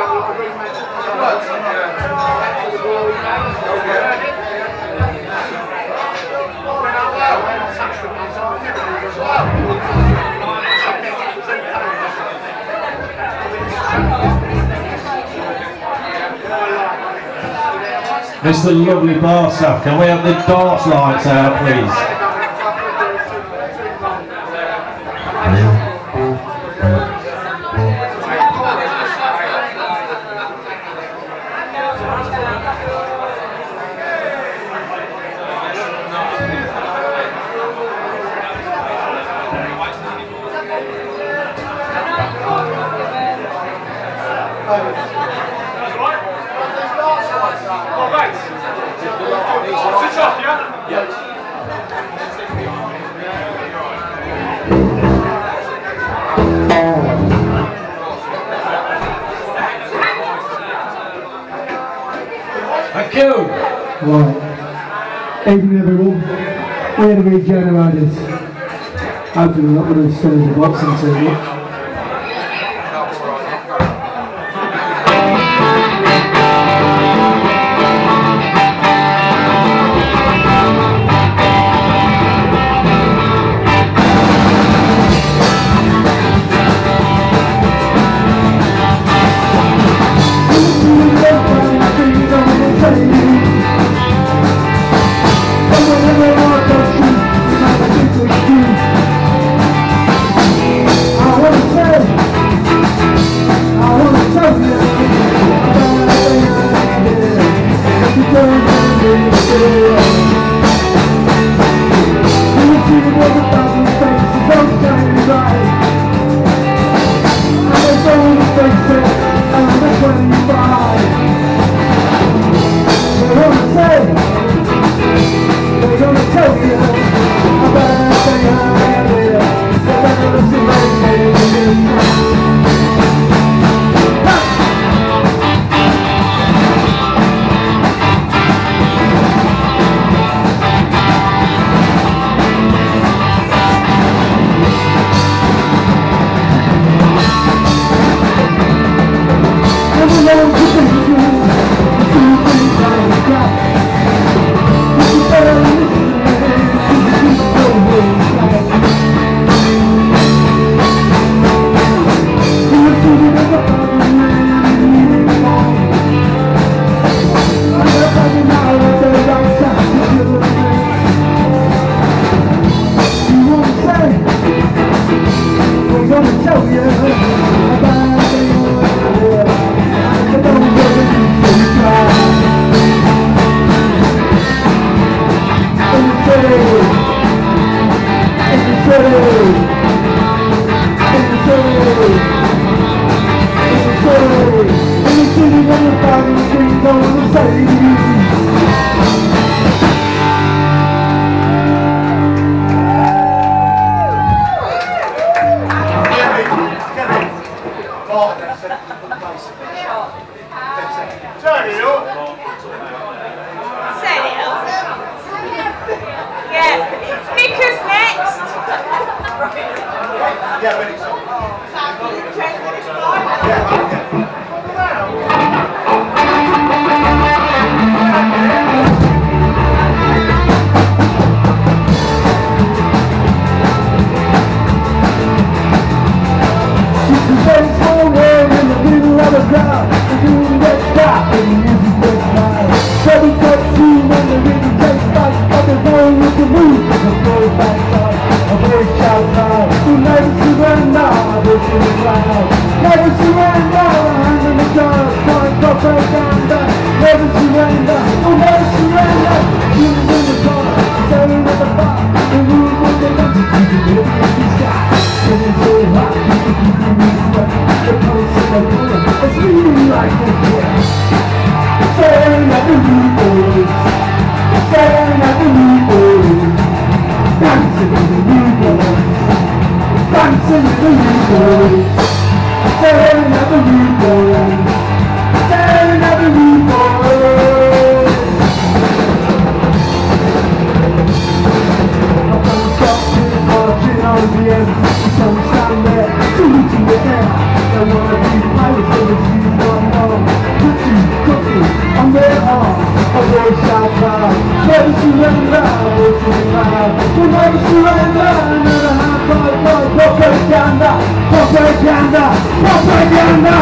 Mr. Lovely bar staff, can we have the dance lights out, please? Thank you. Right. Evening everyone. We're the Regenerators. Hopefully we're not going to stir the boxing too much. Don't stand there, shoot in the air. Don't wanna be pirates, so the seas run heart, a voice shall cry. Never surrender, we'll survive. We'll never surrender, never have propaganda, propaganda, propaganda.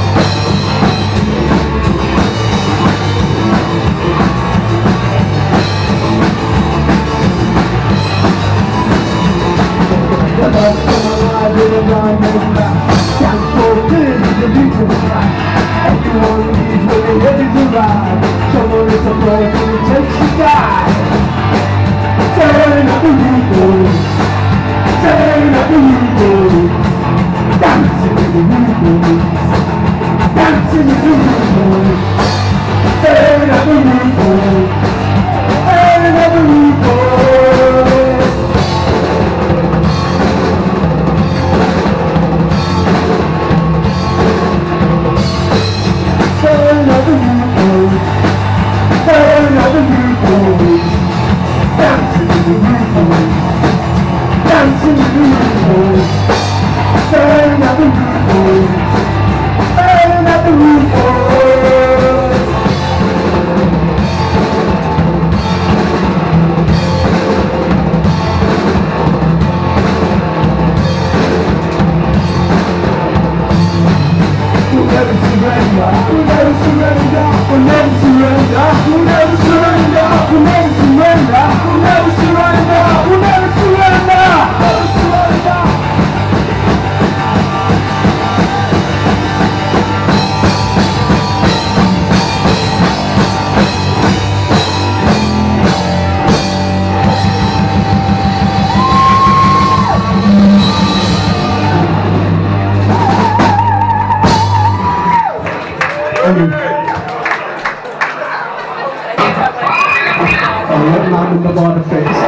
The love from alive with a diamond back. Can't forbid the future is back. Everyone needs when they're ready to ride. Someone is a boy who takes to die. Turn up the roof, boys. Turn up the roof, boys. Dancing in the roof, boys. Dancing in the roof, boys. Turn up the roof, boys. Turn up the roof, boys. Turn up the roof, boys. Turn up the roof, boys. Dancing in the roof, boys. Dancing in the roof, boys. Turn up the roof, boys. Turn up the roof, boys. We'll never surrender. We'll never surrender. We'll never surrender. We'll never surrender. We'll never surrender. We'll never surrender. We'll never surrender. Never surrender. Man in the border face.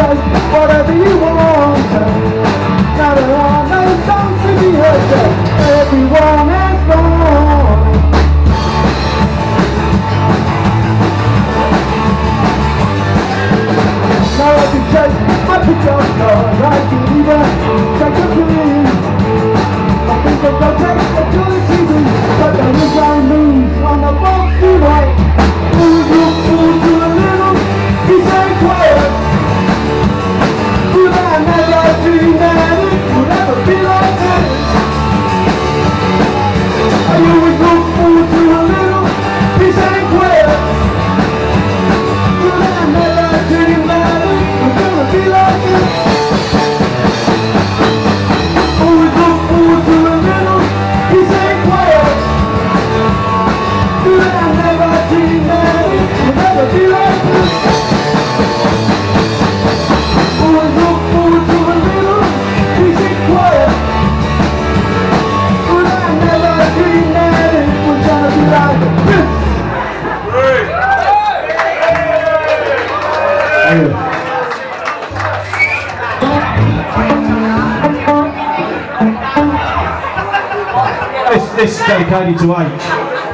take whatever you want. Now there are no songs to be heard, everyone has gone. Now I can take my pickup cars, I can even take a plane. I think I'll go take a to the TV, but there is no news on the box tonight. Move your fool to a little, he's ain't quiet. But I never dreamed that it would ever be like this. I always look forward to a little, he's ain't quiet. But I never dreamed that it was gonna be like this. Always look forward to a little, he's ain't quiet. But I never dreamed that it would ever be like this. Always look forward to a little, he's ain't quiet. But I never dreamed that it was gonna be like this. This is dedicated to H.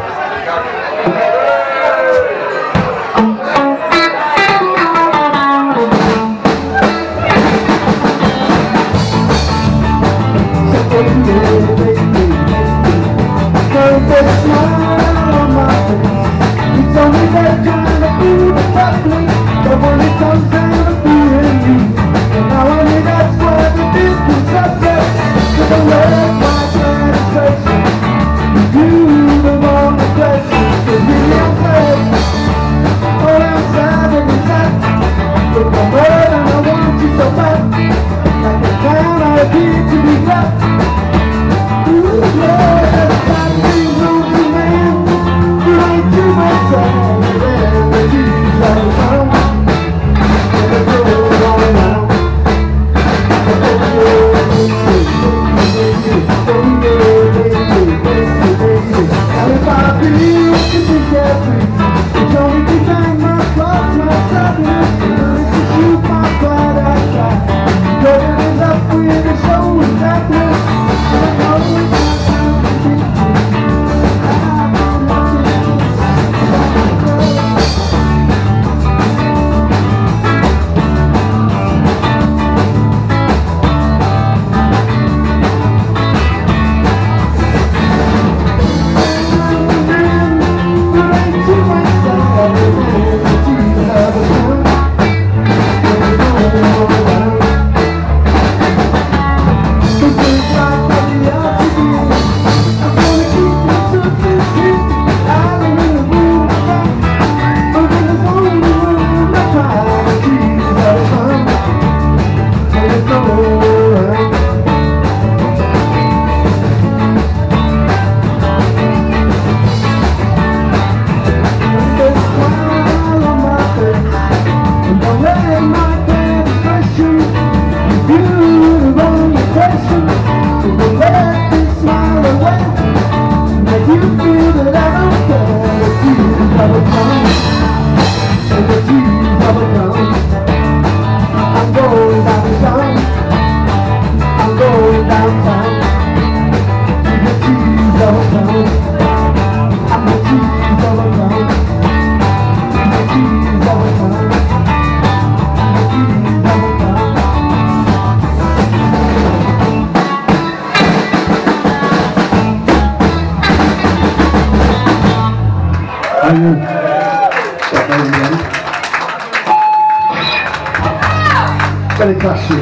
Very classy.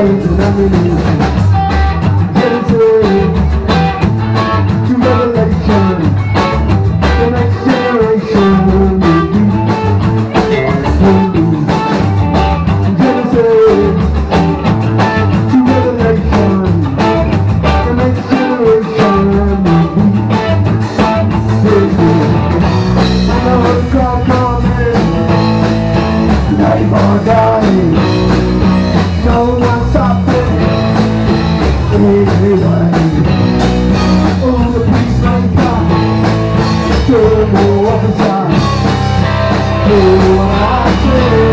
There's an ammunition. Genesis to Revelation. The next generation will be. Genesis to Revelation. The next generation will be. I know the crowd coming. Life or dying. No one stopping. Anyway. Oh, the peacemaker. Turbo officer. Hear what I say.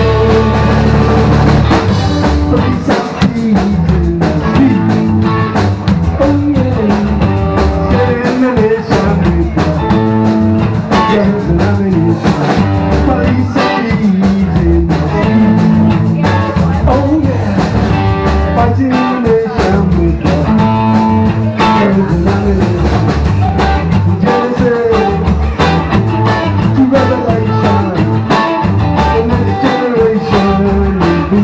Police are thieves in the street. Oh yeah. Getting the nation with the guns and ammunition. Police are thieves in the street. Oh yeah. Fighting the nation with the guns and ammunition. Genesis to Revelation. The next generation will be.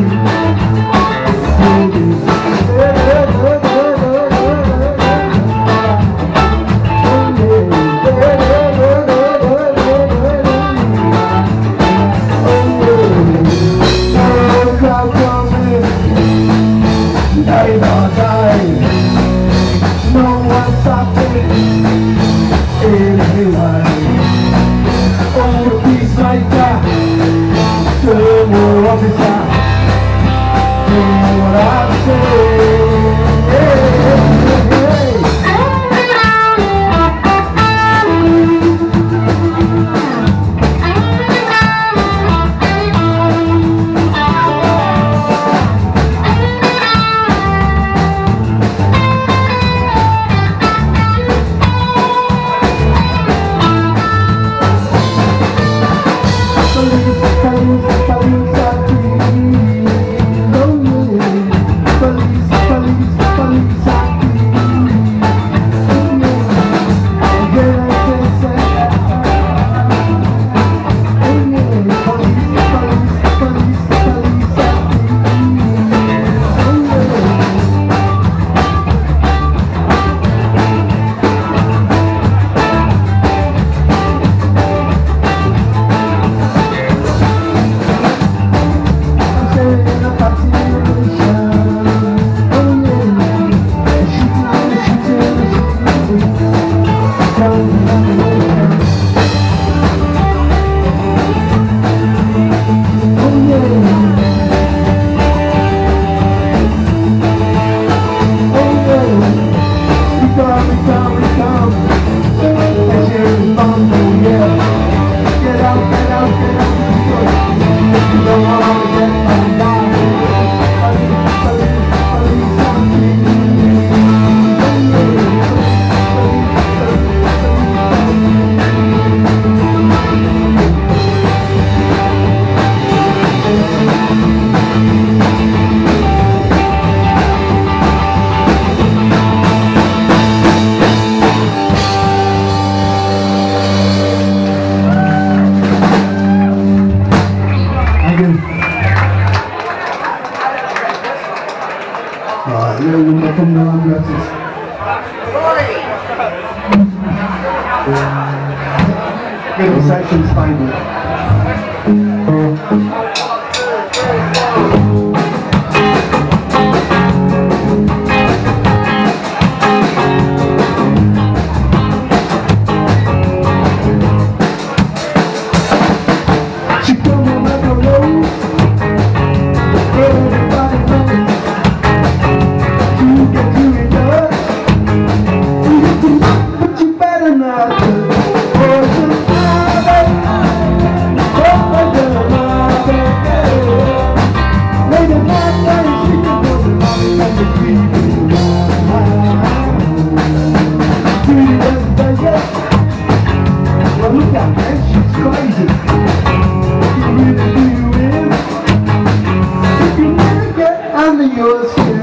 Life or die. No one stopping. Anyway. Oh, the peacemaker. Turbo officer. Hear what I say. From the addresses. Good reception's final. She come on like a rose. Everybody knows. You get to it, but you better not do. Well, look at her, she's crazy. You really do you in? If you never get under your skin,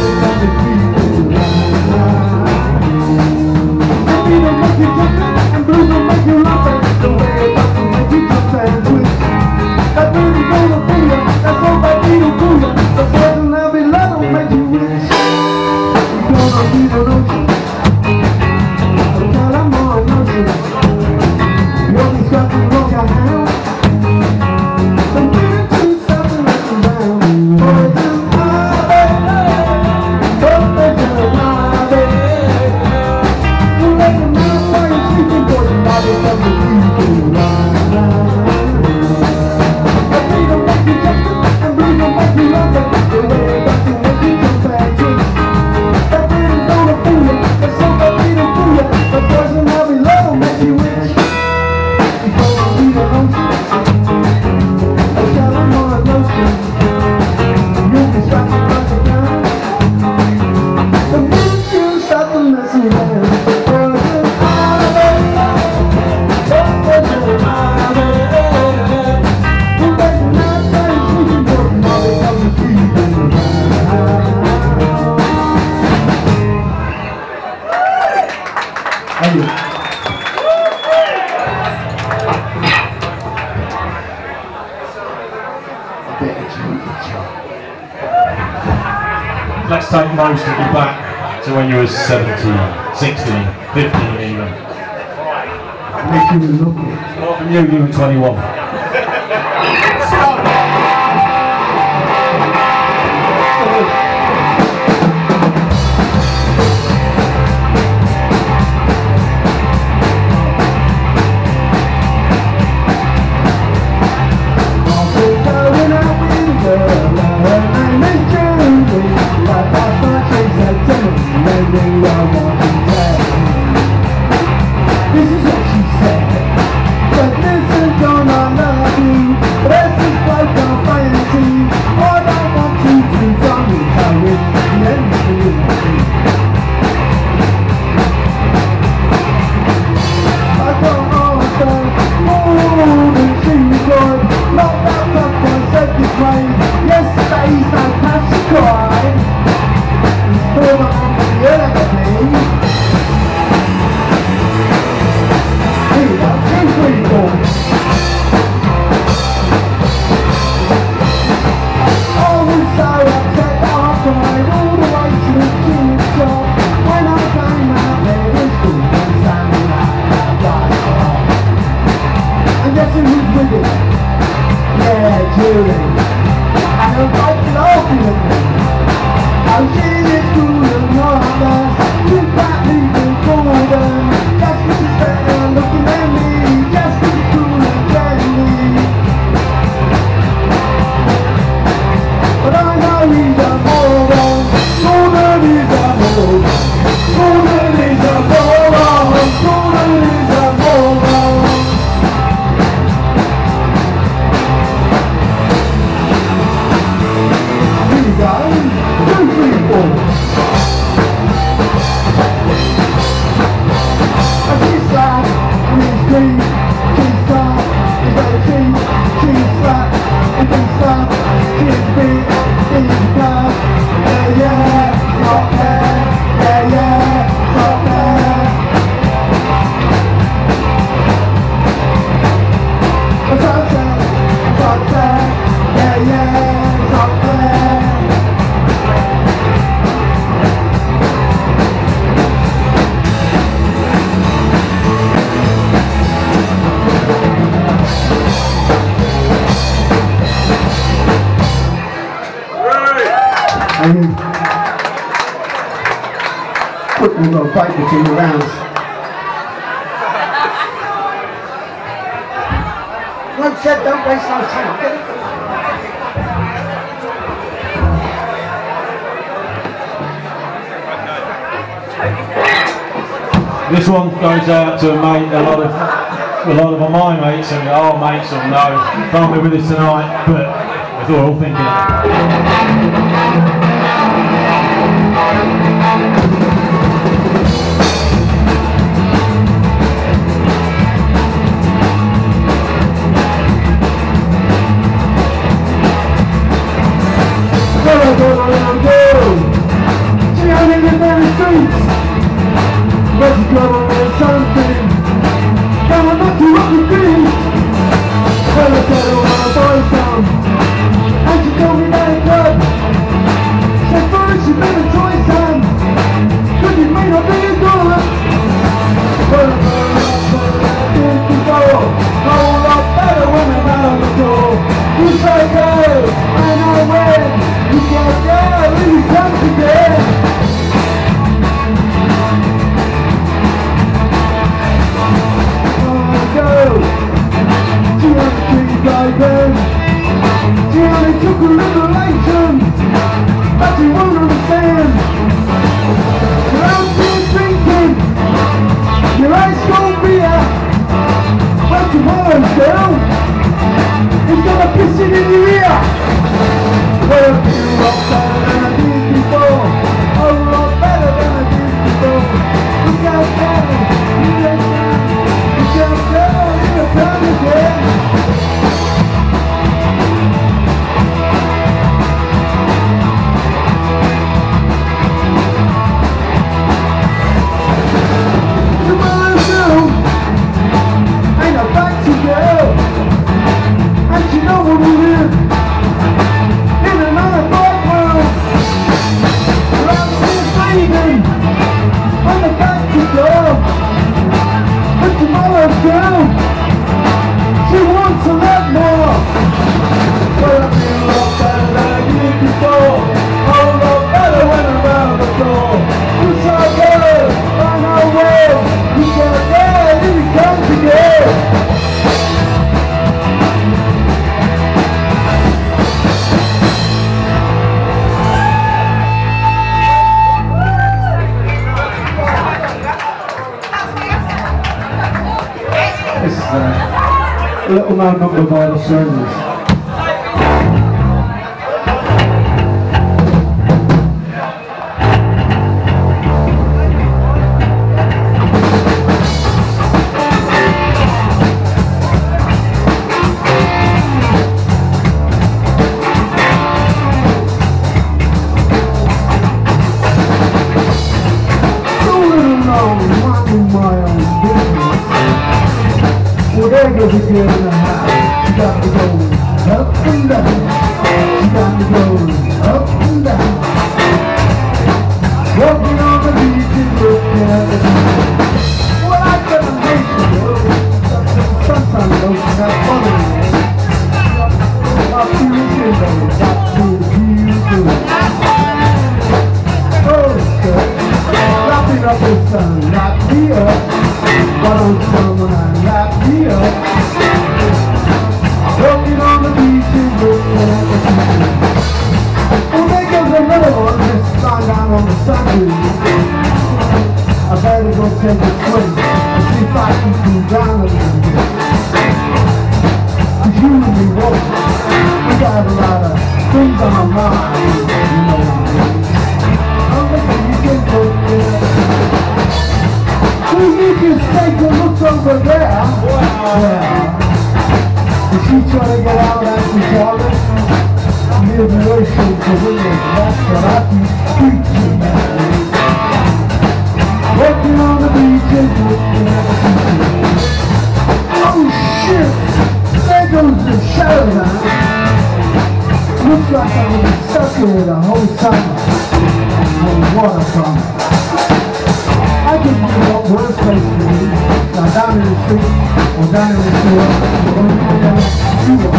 and sleeping boys and bodies of the people and freedom makes me justice, and freedom makes me love the way back to what you come back to. That freedom's gonna fool you, that's so that freedom fool you. The poison that we love makes you rich. Because of freedom notion, I tell them all the notion. You'll be scratching like a gun. The minute you start to listen to them, Let's take most of you back to when you were 17, 16, 15 even. make you look it. Not from you were 21. This is what she said. But listen, don't I love you? This is like a fantasy. All I want you to tell me how it's the end of the day. I don't understand more than she could. Not that tough one said this way. Yesterday's no past to cry. It's for the other thing. Quickly we've got to fight between the rounds. Like I said, don't waste no time. Get it? This one goes out to a mate, a lot of my mates and our mates will know. Can't be with us tonight, but we're all thinking. Let's go on something. Come on, knock you up your feet. Well, I said, oh, my boy's down. And she told me that it's good. won't be here when tomorrow's down. It's gonna piss it in your ear. Well, I feel a lot better than I did before. A lot better than I did before. Look out there, look out there. Look out there, look out there again. A little known number by the Regenerators. There goes a girl in the house. She got me going up and down. She got me going up and down. Walking on the beach and looking at the sea. Well, I got a nation, though. Sometimes though, she's not funny. I feel it in there. I feel good. Oh, sir. Wrapping up the sun. Not me up. Why don't someone I lap me up? Walking on the beach and looking at the sea. Well, there goes another one just lying down on the sunroof. I better go take a swim and see if I can cool down a little bit. Cause you and me both, we got a lot of things on our mind, you know what I mean. I'm looking, you can go there. You just take a look over there. Yeah. Is she trying to get out after Charlie? Near the ocean to windows. That's what I keep preaching. Walking on the beach and looking at the sea. Oh shit! There goes the shadow now. Looks like I was stuck here the whole summer. On the waterfront. I can think about worst place to be, now down in the street, or down in the store, or down in the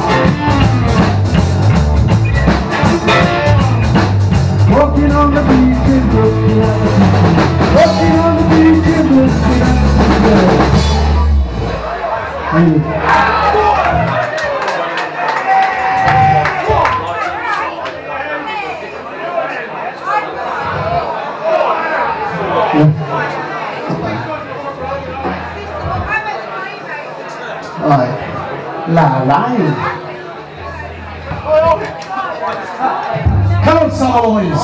walking on the beach and looking at the people. Walking on the beach and looking at the people. Rồi, là lái. Come on, Solomon's.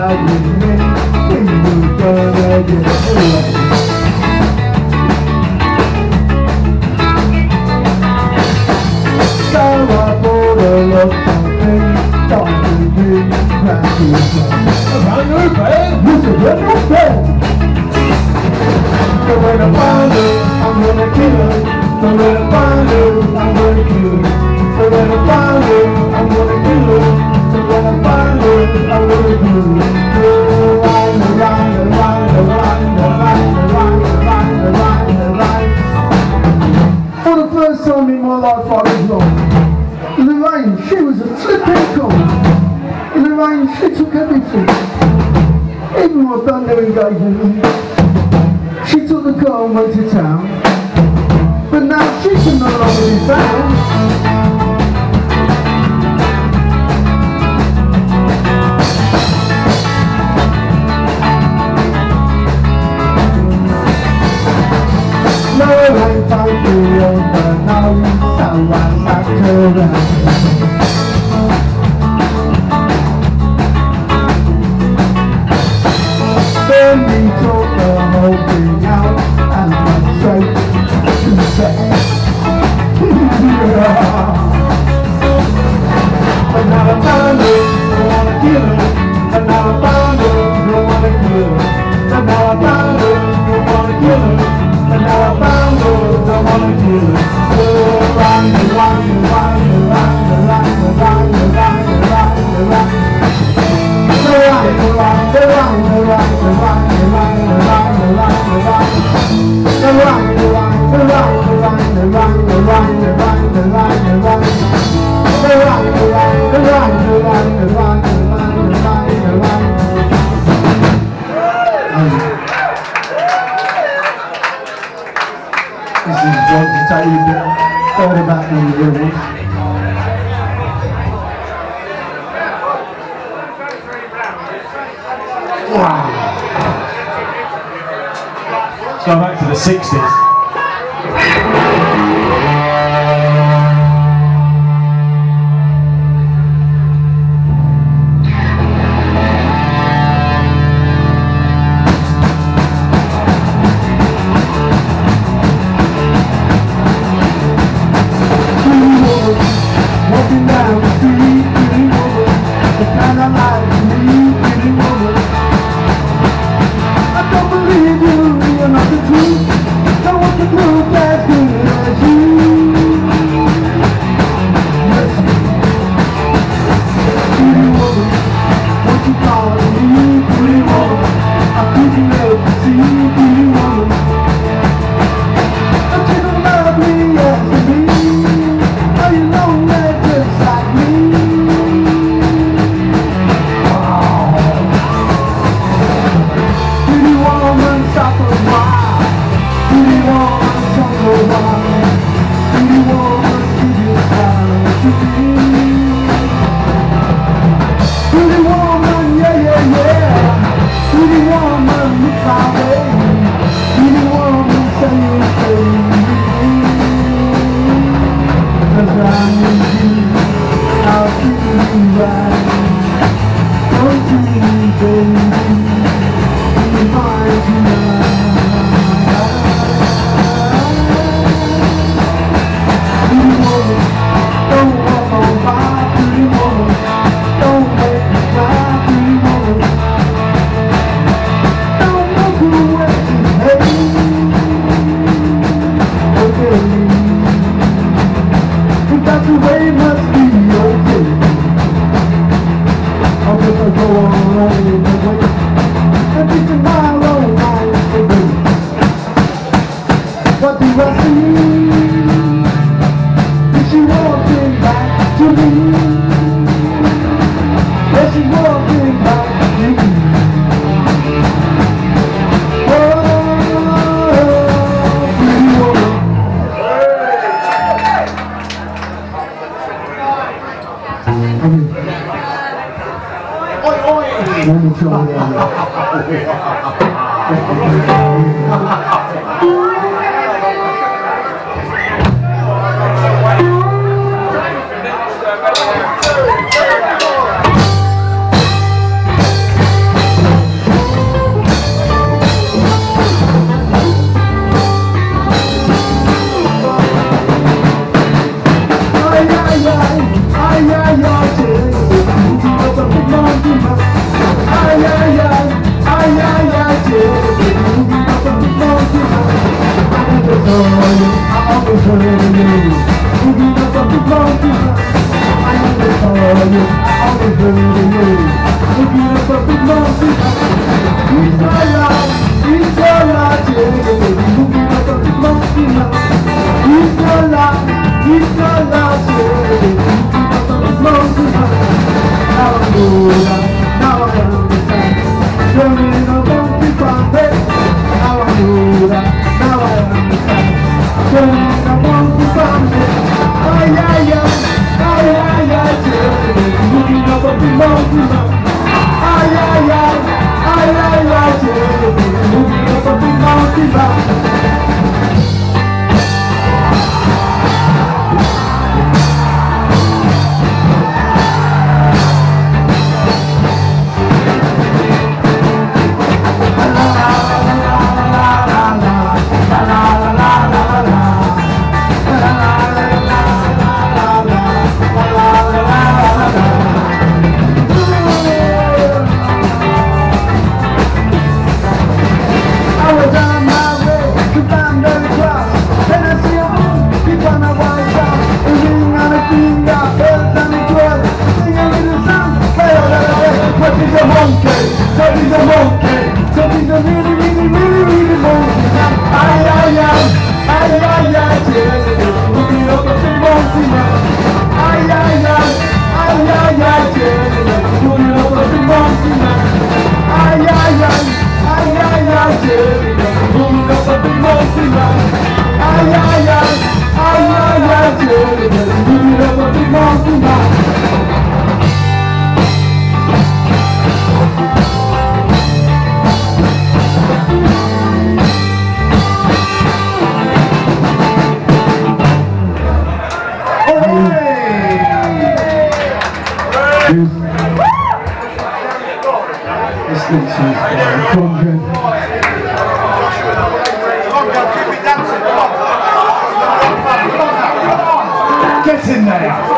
ride with me, we were gonna get away. So I bought a love something, started with practice. A brand new bed? This is a brand new bed. So when I find her, I'm gonna kill her. So when I find her, I'm gonna kill her. So when I find her, I'm gonna kill her. So when I find her, I'm gonna kill her. For the first time in my life I was wrong. Lorraine, she was a flipping con. Lorraine, she took everything. Even my thunder engagement. She took the car and went to town. But now she can no longer be found. Lorraine found me on the nose, so I sat her around. Then we took the whole thing out and went straight to bed. But now I found her, don't wanna kill her. But now I found her, don't wanna kill her. But now I found her, don't wanna kill her. But now I found her, don't wanna kill her. This is one to tell you a bit all about the world. Wow. Let's go back to the 60s. Walking down the street, pretty woman, the kind I like me, pretty woman. I don't believe you, you're not the truth. Don't want to prove as good as you. Yes, pretty woman, won't you call me, pretty woman? I'm picking up to see, pretty woman. Don't you don't love me as me? Oh, you know that just like me. Wow. Pretty woman, stop a while. Pretty woman, don't go wild. Pretty woman, give your smile to me. Pretty woman, yeah, yeah, yeah. Pretty woman, look my way. Pretty woman, say you stay with me. 'Cause I need you, I'll treat you right. Don't you, baby, be mine tonight. Pretty woman, don't walk on by. Pretty woman, don't make me cry. Pretty woman, don't look away. Hey, okay. That's the way it must be, okay. I'll just go on running away. And this is my own mind today. What do I see? Is she walking back to me? Is she walking back to me? Oh, pretty woman. Let me show you Get in there!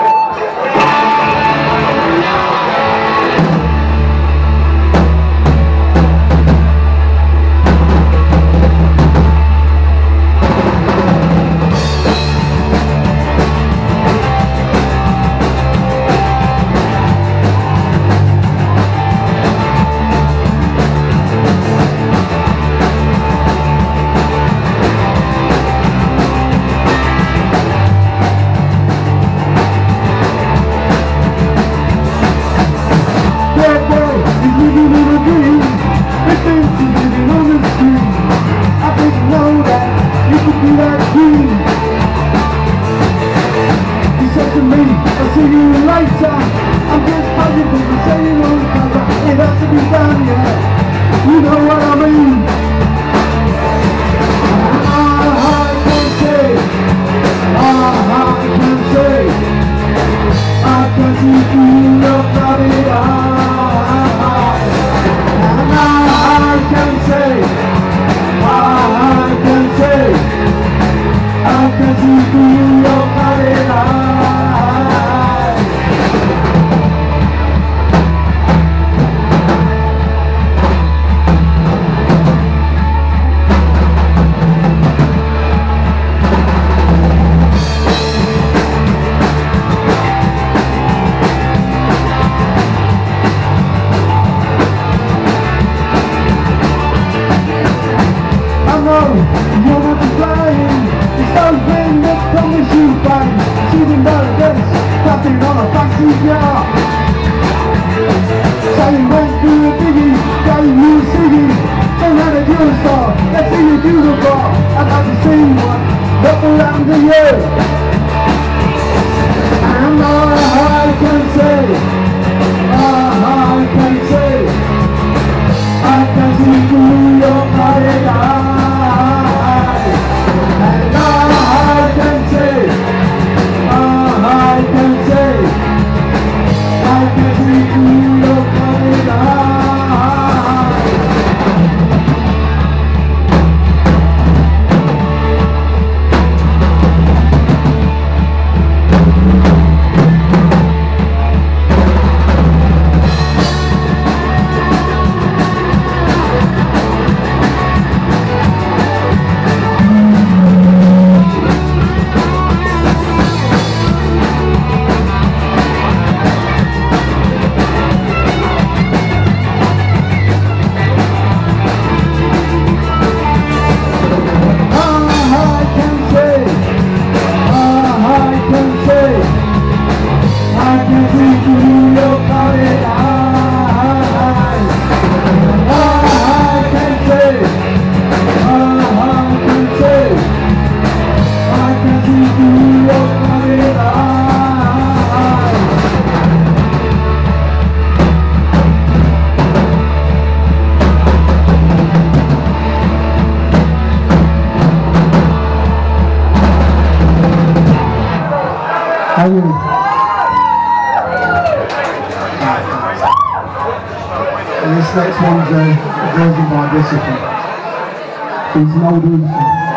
And this next one's a version by Discipline. It's an old one.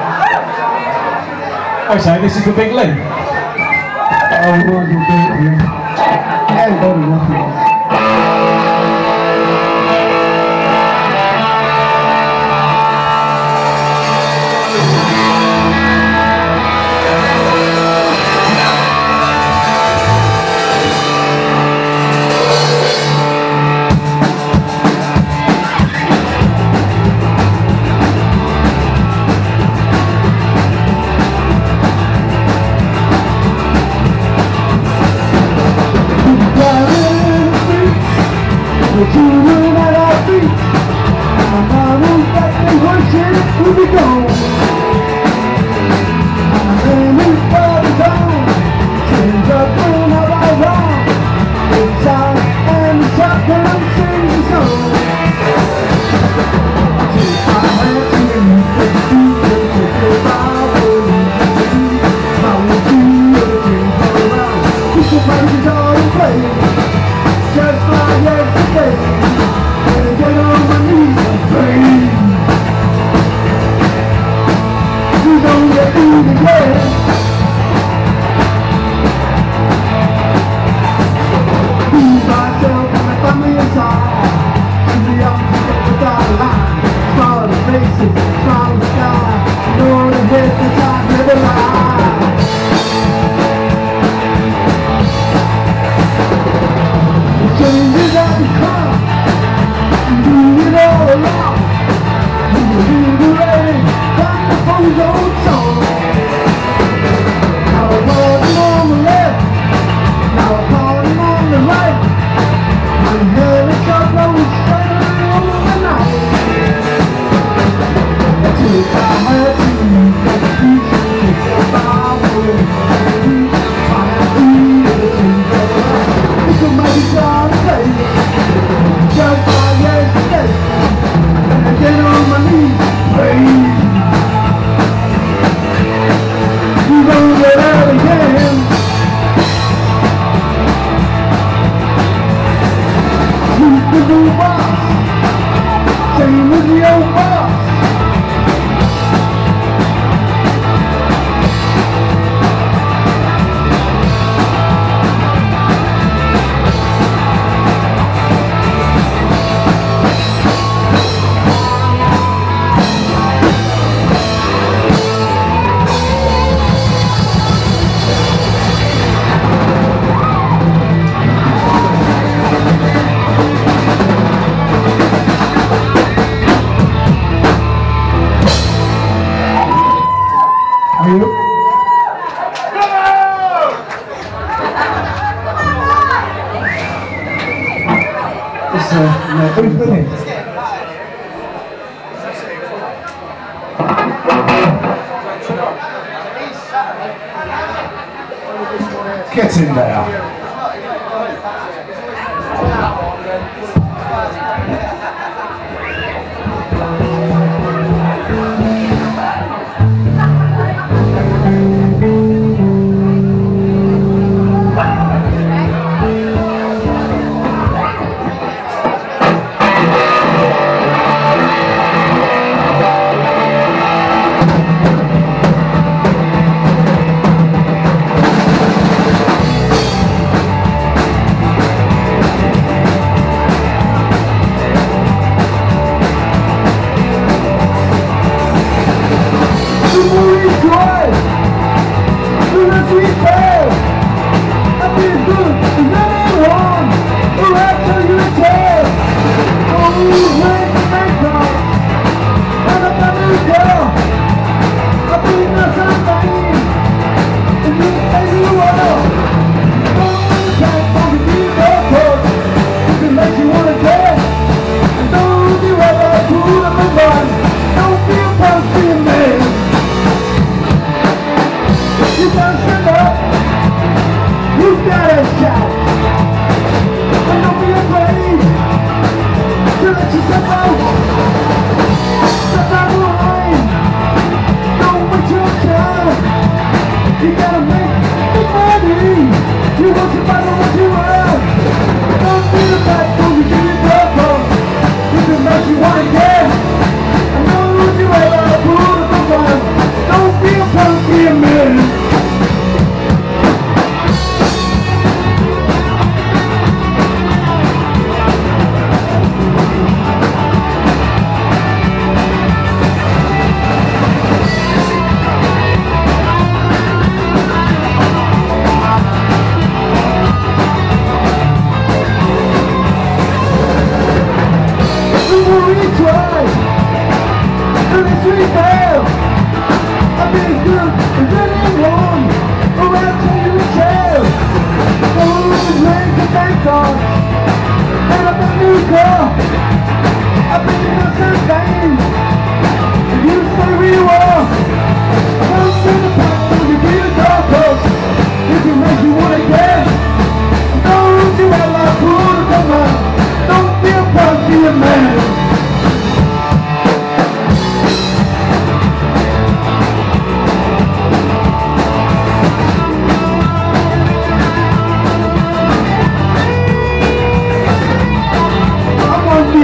Okay, this is the Big Lee. Oh, Roger Big Lee. Everybody recognizes. The children at our feet, our mamas that they worship will be gone. Our name is Father's own, sins up on our wrong. It's out and the shotgun sings a song. Take my hand to you, take you, take your Bible, I will do everything all around. Keep the praises all in place. Just like yesterday, and get on my knees and pray. We don't get through the day. Leave myself and my family aside. To the opposite without a line. Smile on the faces, smile on the sky. Know the head the time never lie. Changes have become, you do it all along. You will hear the rain, like the phone's old song. Now I'm parting on the left, now I'm parting on the right. I'm heading shot blowing straight over the night. I take my head to you, take the piece, take the Bible, I have to everything that I like. It's a mighty God place, just like yesterday, and I get on my knees, pray. You gon' get out again. Who's the new boss? Same as the old boss. Who's winning? Get in there.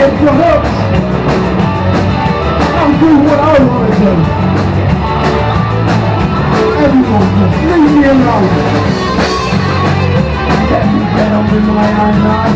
get your hooks. I'll do what I want to do. Everyone just leave me alone. Let me get on with my own life.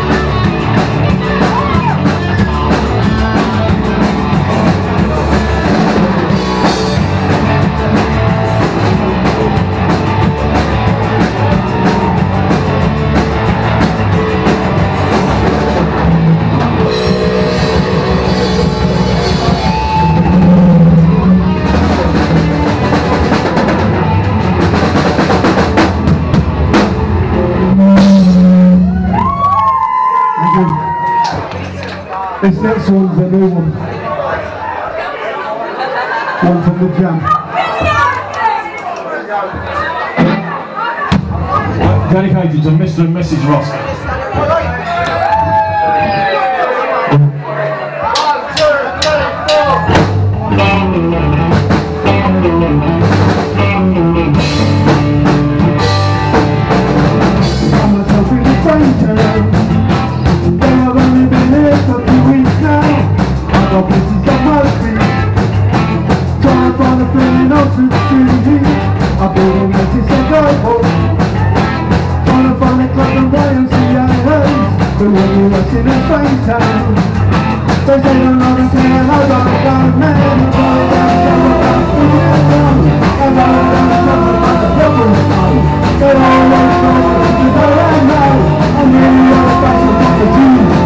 This next one's a new one. One from the jam. Dedicated to Mr. and Mrs. Ross. They say don't understand how God got a man. I'm going down I'm going down like a purple snow. They always know because I know I'm really on the face of what they do.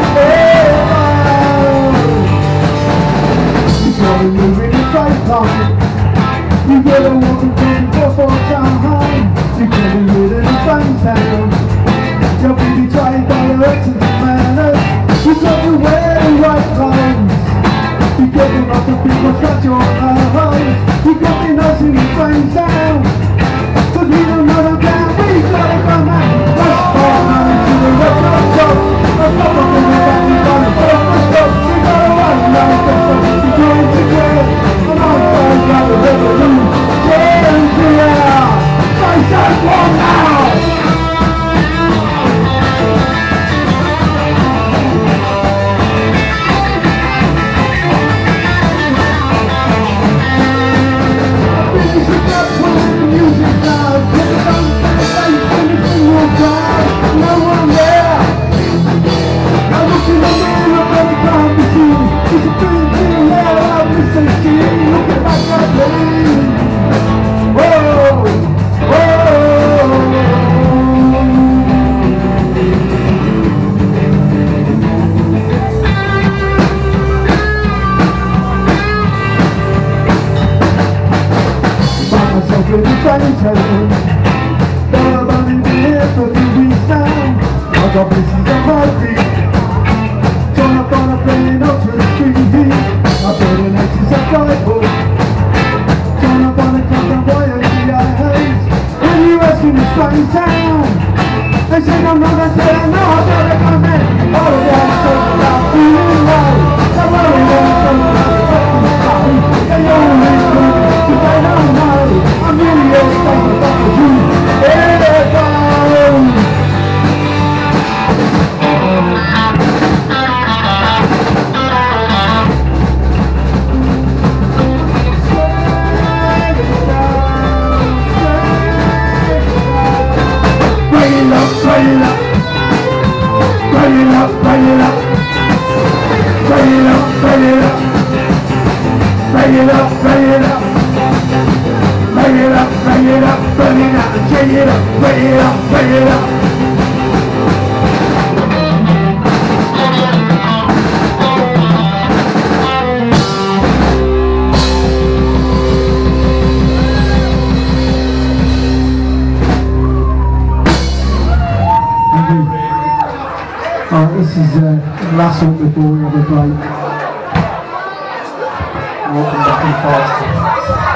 You gotta move in the straight line. You gotta walk and go for a town high. You gotta live in the same town. You'll be betrayed by your exes and manners. You got to wear the right clothes. You get them up to people shut your eyes. You got me nursing the same sound. Cause we don't know the down. We gotta come out. Let's fall down into the retro shop. Let's pop up in the back. We gotta break the stuff. We gotta run down the stuff. We doing together. And I'm sorry about the revolution. Yeah, say one now. Got pieces of my feet. Turn up on a plane up to the street. I put an axis of tribal. Turn up on the custom royalty I hate. When you ask me to strange town, they say no, no, they say no, I gotta come in. All of that stuff about feeling low. I'm worried about something like a fucking snow. They always know, but they don't know. I'm really a state about the truth. This is the last one before we have a break. Walking back and fast.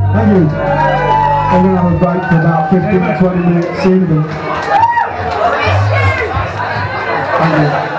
Thank you. I'm going to have a break for about 15 to 20 minutes. See you in a bit. Thank you.